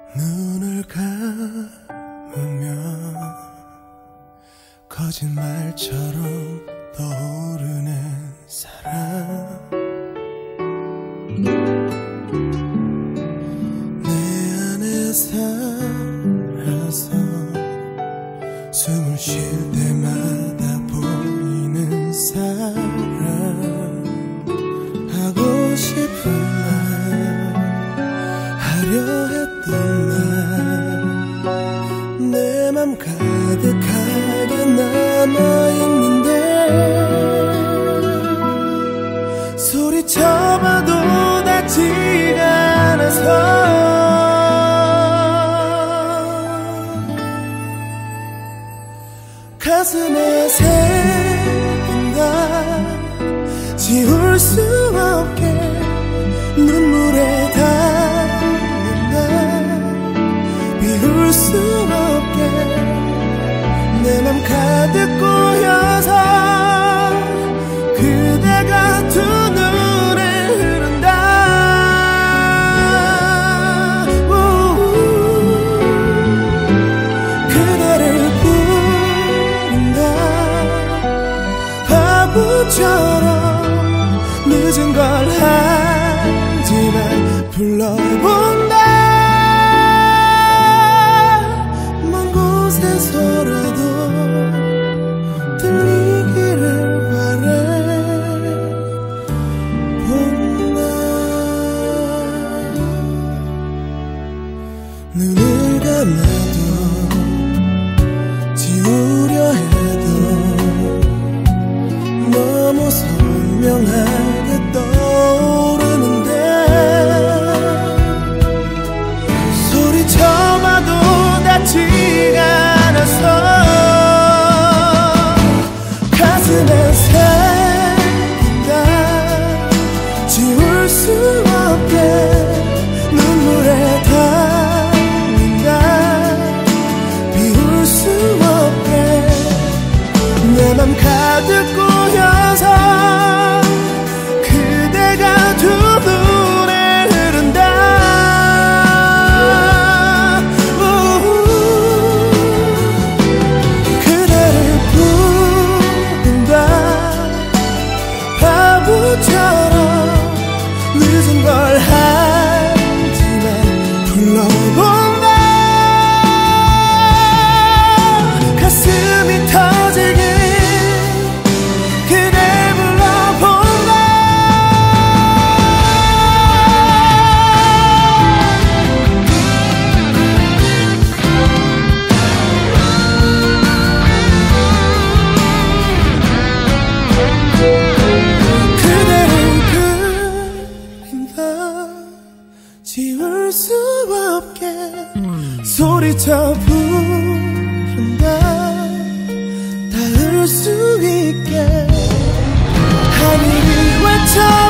눈을 감으면 거짓말처럼 떠오르는 사람, 내 안에 살아서 숨을 쉴 때마다 보이는 사람, 하고 싶은 말, 하려 했던 말, 내 맘 가득하게 남아있는데 소리쳐봐도 닿지가 않아서 가슴에 새긴다. 지울 수 없게 눈물에 닿는다. 비울 수 없게 내 맘 가득 고여서 그대가 두 눈에 흐른다. 그대를 부른다. 바보처럼 늦은 걸 하지만 불러본다. 먼 곳에서라도 들리기를 바래. 본다. 눈을 감아도 지우려 해도 너무 선명하게 떠오르는데 소리쳐봐도 닿지가 않아서 가슴에 새긴다. 지울 수 없게 눈물에 닿는다. 비울 수 없게 내 맘 가득 고여서 그대가 두 눈에 흐른다. 그대를 부른다. 바보처럼 늦은 걸 하지만 불러본다. 가슴이 터지게 그대 불러본다. 그대를 그린다. 지울 수 없게 소리쳐 부른다. 닿을 수 있게 하늘이 외쳐